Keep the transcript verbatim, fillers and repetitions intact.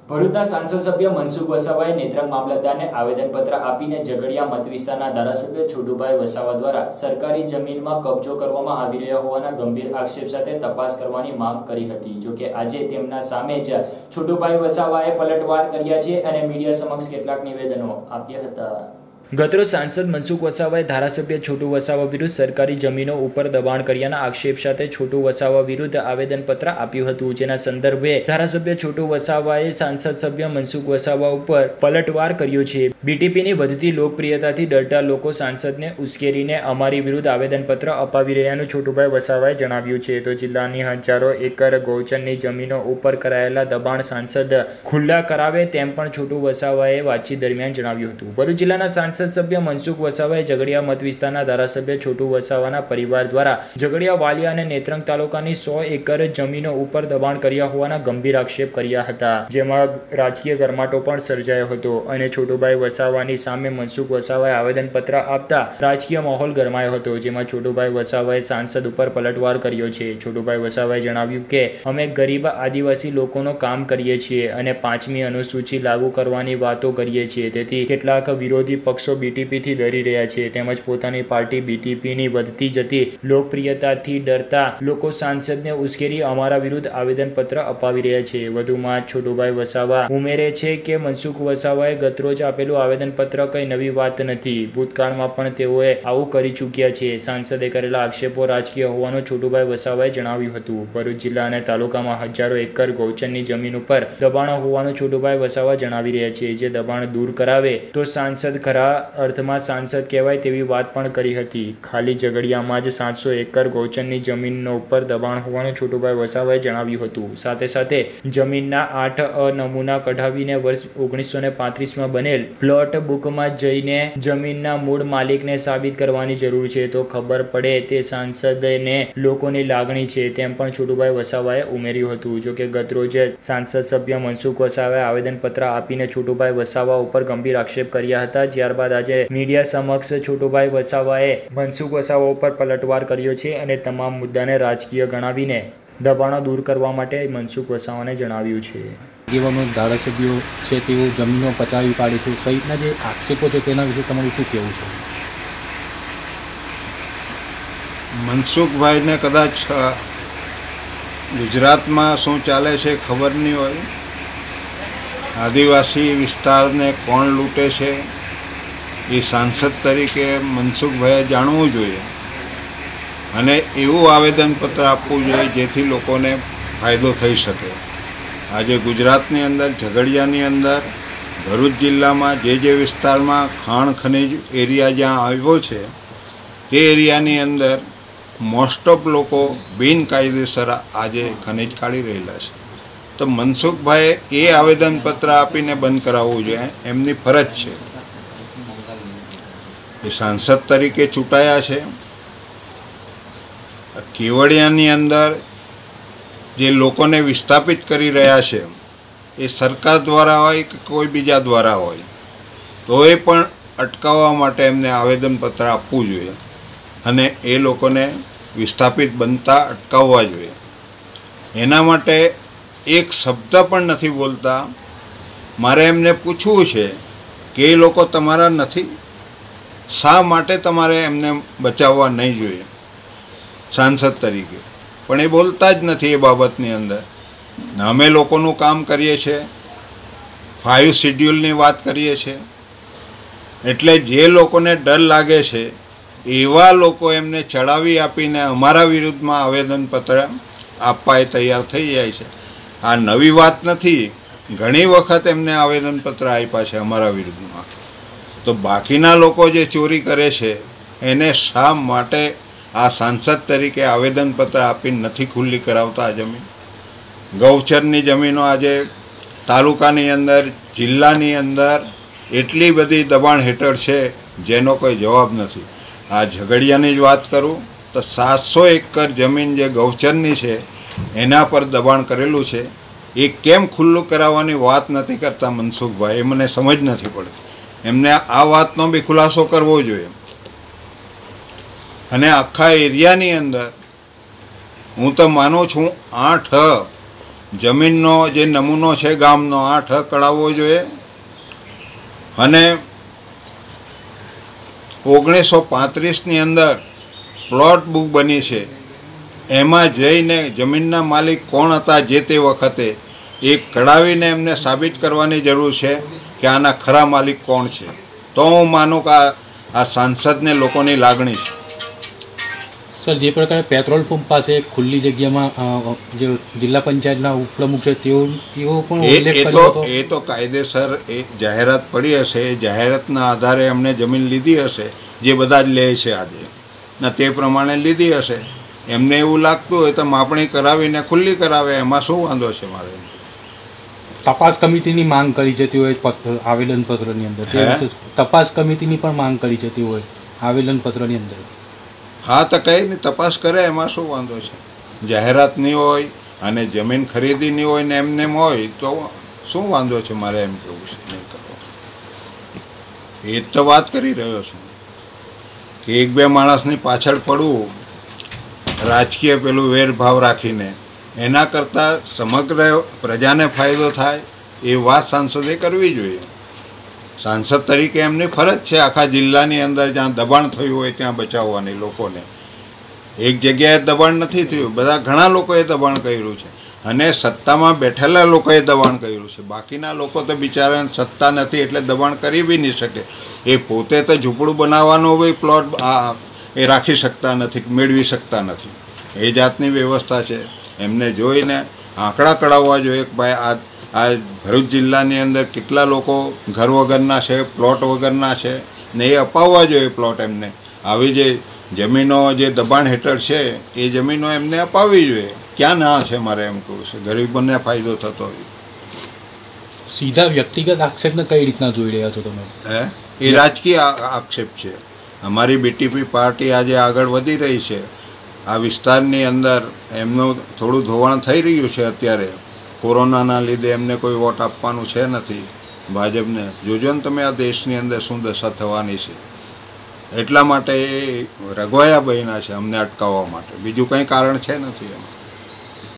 ભરૂચના સાંસદ સભ્ય મનસુખ વસાવાએ નેત્રંગ મામલતદારને આવેદનપત્ર આપીને ઝઘડિયા મત વિસ્તારના ધારાસભ્ય છોટુભાઈ વસાવા દ્વારા સરકારી જમીનમાં કબજો કરવામાં આવી રહ્યો હોવાના ગંભીર આક્ષેપ સાથે તપાસ કરવાની માંગ કરી હતી। જો કે આજે તેમના સામે જ છોટુભાઈ વસાવાએ પલટવાર કર્યા છે અને મીડિયા સમક્ષ કેટલાક નિવેદનો આપ્યા હતા। ગતરોજ સાંસદ મનસુખ વસાવાએ ધારાસભ્ય છોટુ વસાવા વિરુદ્ધ સરકારી જમીનો ઉપર દબાણ કર્યાના આક્ષેપ સાથે છોટુ વસાવા વિરુદ્ધ આવેદનપત્ર આપ્યું હતું, જેના સંદર્ભે ધારાસભ્ય છોટુ વસાવાએ સાંસદ સભ્ય મનસુખ વસાવા ઉપર પલટવાર કર્યો છે। બીટીપીની વધતી લોકપ્રિયતાથી ડરતા લોકો સાંસદને ઉશ્કેરીને અમારી વિરુદ્ધ આવેદનપત્ર અપાવી રહ્યાનું છોટુભાઈ વસાવાએ જણાવ્યું છે। તો જિલ્લાની હજારો એકર ગૌચરની જમીનો ઉપર કરાયેલા દબાણ સાંસદ ખુલ્લા કરાવે તેમ પણ છોટુ વસાવાએ વાતચીત દરમિયાન જણાવ્યું હતું। ભરૂચ જિલ્લાના સાંસદ સભ્ય મનસુખ વસાવાએ ઝઘડિયા મત વિસ્તારના ધારાસભ્ય છોટુ વસાવાના પરિવાર દ્વારા ઝઘડિયા વાલિયા અને નેત્રંગ તાલુકાની સો એકર જમીનો ઉપર દબાણ કર્યા હોવાના ગંભીર આક્ષેપ કર્યા હતા, જેમાં રાજકીય ગરમાટો પણ સર્જાયો હતો અને છોટુભાઈ વસાવાની સામે મનસુખ વસાવાએ આવેદનપત્ર આપતા રાજકીય માહોલ ગરમાયો હતો, જેમાં છોટુભાઈ વસાવાએ સાંસદ ઉપર પલટવાર કર્યો છે। છોટુભાઈ વસાવાએ જણાવ્યું કે અમે ગરીબ આદિવાસી લોકોનો કામ કરીએ છીએ અને પાંચમી અનુસૂચિ લાગુ કરવાની વાતો કરીએ છીએ, તેથી કેટલાક વિરોધી પક્ષ બીટીપી થી ડરી રહ્યા છે તેમજ પોતાની પાર્ટી બીટીપી ની વધતી જતી લોકપ્રિયતાથી ડરતા લોકો સાંસદને ઉશ્કેરી અમારા વિરુદ્ધ આવેદનપત્ર અપાવી રહ્યા છે। વધુમાં છોટુભાઈ વસાવા ઉમેરે છે કે મનસુખ વસાવાએ ગતરોજ આપેલું આવેદનપત્ર કઈ નવી વાત નથી, ભૂતકાળમાં પણ તેઓએ આવું કરી ચૂક્યા છે। સાંસદે કરેલા આક્ષેપો રાજકીય હોવાનું છોટુભાઈ વસાવાએ જણાવ્યું હતું। ભરૂચ જિલ્લા અને તાલુકામાં હજારો એકર ગૌચરની જમીન ઉપર દબાણો હોવાનું છોટુભાઈ વસાવા જણાવી રહ્યા છે, જે દબાણ દૂર કરાવે તો સાંસદ ખરા અર્થમાં સાંસદ કહેવાય તેવી વાત પણ કરી હતી। ખાલી ઝઘડિયામાં જ સાતસો એકર ગૌચરની જમીનનો ઉપર દબાણ હોવાનું છોટુભાઈ વસાવાએ જણાવ્યું હતું। સાથે સાથે જમીનના આઠ અ નમૂના કઢાવીને વર્ષ ઓગણીસો ને પાંત્રીસમાં બનેલ પ્લોટ બુકમાં જઈને જમીનના મૂળ માલિકને સાબિત કરવાની જરૂર છે, તો ખબર પડે તે સાંસદને લોકોની લાગણી છે, તેમ પણ છોટુભાઈ વસાવાએ ઉમેર્યું હતું। જો કે ગતરોજ સાંસદ સભ્ય મનસુખ વસાવાએ આવેદનપત્ર આપીને છોટુભાઈ વસાવા ઉપર ગંભીર આક્ષેપ કર્યા હતા। ત્યારબાદ આજે મીડિયા સમક્ષ છોટુભાઈ વસાવાએ મનસુખ વસાવા ઉપર પલટવાર કર્યો છે અને તમામ મુદ્દાને રાજકીય ગણાવીને દબાણો દૂર કરવા માટે મનસુખ વસાવાને જણાવ્યું છે। આગેવાનો ધારાસભ્યો છે તેઓ જમીનો પચાવી પાડે છે સહિતના જે આક્ષેપો છે તેના વિશે તમારું શું કહેવું છે? મનસુખભાઈને કદાચ ગુજરાતમાં શું ચાલે છે ખબર નહીં હોય, આદિવાસી વિસ્તારને કોણ લૂંટે છે એ સાંસદ તરીકે મનસુખભાઈએ જાણવું જોઈએ અને એવું આવેદનપત્ર આપવું જોઈએ જેથી લોકોને ફાયદો થઈ શકે। આજે ગુજરાતની અંદર ઝઘડિયાની અંદર ભરૂચ જિલ્લામાં જે જે વિસ્તારમાં ખાણ ખનીજ એરિયા જ્યાં આવ્યો છે તે એરિયાની અંદર મોસ્ટ ઓફ લોકો બિનકાયદેસર આજે ખનીજ કાઢી રહેલા છે, તો મનસુખભાઈએ એ આવેદનપત્ર આપીને બંધ કરાવવું જોઈએ, એમની ફરજ છે। એ સાંસદ તરીકે ચૂંટાયા છે। કેવડિયાની અંદર જે લોકોને વિસ્થાપિત કરી રહ્યા છે એ સરકાર દ્વારા હોય કે કોઈ બીજા દ્વારા હોય, તો એ પણ અટકાવવા માટે એમને આવેદનપત્ર આપવું જોઈએ અને એ લોકોને વિસ્થાપિત બનતા અટકાવવા જોઈએ। એના માટે એક શબ્દ પણ નથી બોલતા। મારે એમને પૂછવું છે કે એ લોકો તમારા નથી, શા માટે તમારે એમને બચાવવા નહીં જોઈએ સાંસદ તરીકે? પણ એ બોલતા જ નથી એ બાબતની અંદર। અમે લોકોનું કામ કરીએ છીએ, ફાઇવ શિડ્યુલની વાત કરીએ છીએ, એટલે જે લોકોને ડર લાગે છે એવા લોકો એમને ચડાવી આપીને અમારા વિરુદ્ધમાં આવેદનપત્ર આપવા એ તૈયાર થઈ જાય છે। આ નવી વાત નથી, ઘણી વખત એમને આવેદનપત્ર આપ્યા છે અમારા વિરુદ્ધમાં। તો બાકીના લોકો જે ચોરી કરે છે એને શા માટે આ સાંસદ તરીકે આવેદનપત્ર આપીને નથી ખુલ્લી કરાવતા? જમીન ગૌચરની જમીનો આજે તાલુકાની અંદર જિલ્લાની અંદર એટલી બધી દબાણ હેઠળ છે જેનો કોઈ જવાબ નથી। આ ઝઘડિયાની જ વાત કરું તો સાતસો એકર જમીન જે ગૌચરની છે એના પર દબાણ કરેલું છે, એ કેમ ખુલ્લું કરાવવાની વાત નથી કરતા મનસુખભાઈ? એ મને સમજ નથી પડતી। એમને આ વાતનો બી ખુલાસો કરવો જોઈએ અને આખા એરિયાની અંદર હું તો માનું છું આઠ જમીનનો જે નમૂનો છે ગામનો આ ઠ કઢાવવો જોઈએ અને ઓગણીસો પાંત્રીસની અંદર પ્લોટ બુક બની છે એમાં જઈને જમીનના માલિક કોણ હતા જે તે વખતે એ કઢાવીને એમને સાબિત કરવાની જરૂર છે કે આના ખરા માલિક કોણ છે, તો હું માનું કે આ સાંસદને લોકોની લાગણી છે. સર, જે પ્રકારે પેટ્રોલ પંપ પાસે ખુલ્લી જગ્યામાં જે જિલ્લા પંચાયતના ઉપપ્રમુખ છે તેઓ તેઓ પણ ઉલ્લેખ કર્યો હતો. એ તો કાયદેસર એ જાહેરાત પડી હશે, એ જાહેરાતના આધારે એમને જમીન લીધી હશે, જે બધા જ લે છે આજે ને તે પ્રમાણે લીધી હશે. એમને એવું લાગતું હોય તો માપણી કરાવીને ખુલ્લી કરાવે, એમાં શું વાંધો છે મારે? તપાસ કમિટીની માંગ કરી છે તેઓએ આવેદનપત્રની અંદર, તપાસ કમિટીની પણ માંગ કરી છે તેઓએ આવેદનપત્રની અંદર. હા, તો કંઈ નહીં, તપાસ કરે, એમાં શું વાંધો છે? જાહેરાતની હોય અને જમીન ખરીદીની હોય ને એમને એમ હોય તો શું વાંધો છે મારે એમ કેવું છે? નહીં કરો, એ જ તો વાત કરી રહ્યો છું કે એક બે માણસની પાછળ પડવું રાજકીય પેલું વેરભાવ રાખીને, એના કરતાં સમગ્ર પ્રજાને ફાયદો થાય એ વાત સાંસદે કરવી જોઈએ. સાંસદ તરીકે એમની ફરજ છે આખા જિલ્લાની અંદર જ્યાં દબાણ થયું હોય ત્યાં બચાવવાની લોકોને. એક જગ્યાએ દબાણ નથી થયું, બધા ઘણા લોકોએ દબાણ કર્યું છે અને સત્તામાં બેઠેલા લોકોએ દબાણ કર્યું છે. બાકીના લોકો તો બિચારાને સત્તા નથી એટલે દબાણ કરી બી નહીં શકે. એ પોતે તો ઝૂંપડું બનાવવાનો બી પ્લોટ આ એ રાખી શકતા નથી, મેળવી શકતા નથી. એ જાતની વ્યવસ્થા છે. એમને જોઈને આંકડા કઢાવવા જોઈએ કે ભાઈ આ આ ભરૂચ જિલ્લાની અંદર કેટલા લોકો ઘર વગરના છે, પ્લોટ વગરના છે ને એ અપાવવા જોઈએ પ્લોટ એમને. આવી જે જમીનો જે દબાણ હેઠળ છે એ જમીનો એમને અપાવવી જોઈએ. ક્યાં ના છે મારે એમ કહું છે, ગરીબોને ફાયદો થતો હોય. સીધા વ્યક્તિગત આક્ષેપને કઈ રીતના જોઈ રહ્યા છો તમે? હે, એ રાજકીય આક્ષેપ છે. અમારી બીટીપી પાર્ટી આજે આગળ વધી રહી છે. આ વિસ્તારની અંદર એમનું થોડું ધોવાણ થઈ રહ્યું છે અત્યારે. કોરોનાના લીધે એમને કોઈ વોટ આપવાનું છે નથી ભાજપને. જોજો ને તમે આ દેશની અંદર શું દશા થવાની છે. એટલા માટે એ રઘવાયા બન્યા છે અમને અટકાવવા માટે, બીજું કંઈ કારણ છે નથી એમાં.